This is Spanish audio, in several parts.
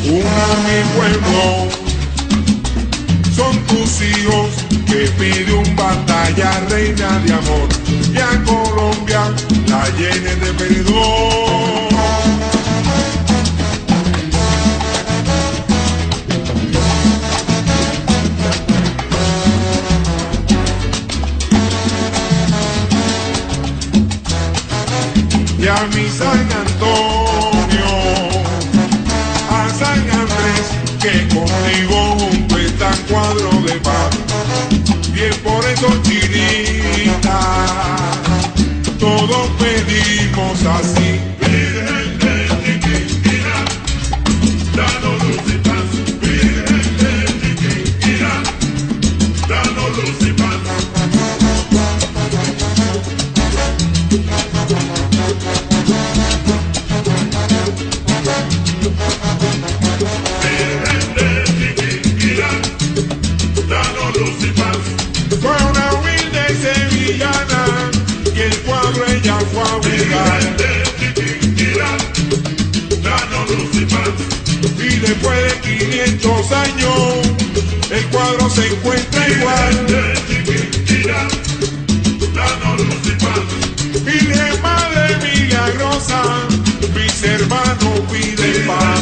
mi pueblo, son tus hijos que pide un batalla reina de amor, y a Colombia la llene de perdón. Y a mi San Antonio, a San Andrés, que contigo junto está cuadro de paz. Bien por eso, chinita, todos pedimos así. Virgen de Chiquinquirá, danos luz y paz. Virgen de Chiquinquirá, danos luz y paz. Fue una humilde sevillana y el cuadro ella fue a buscar. Y después de 500 años el cuadro se encuentra igual. Virgen Madre milagrosa, mis hermanos piden paz.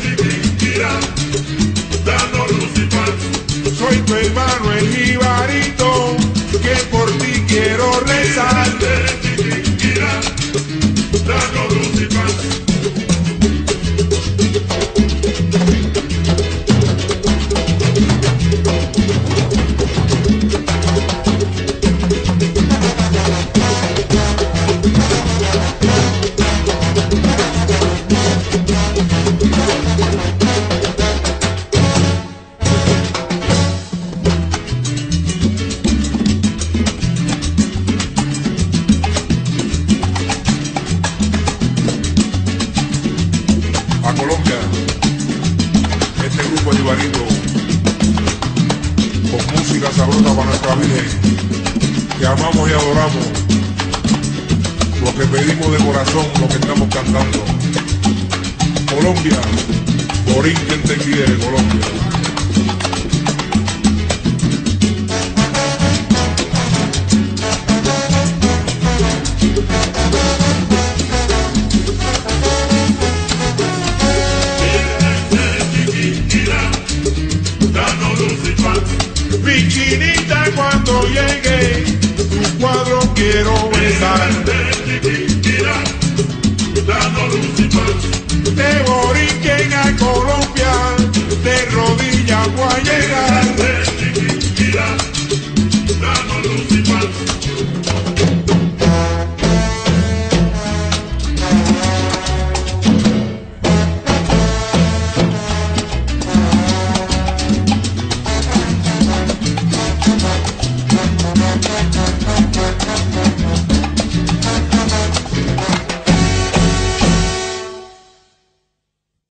Soy tu hermano el jibarito, que por ti quiero rezar. Danos luz y paz. A Colombia, este grupo de jibarito con música sabrosa para nuestra Virgen, que amamos y adoramos, lo que pedimos de corazón, lo que estamos cantando. Colombia, Borín, quien te quiere, Colombia.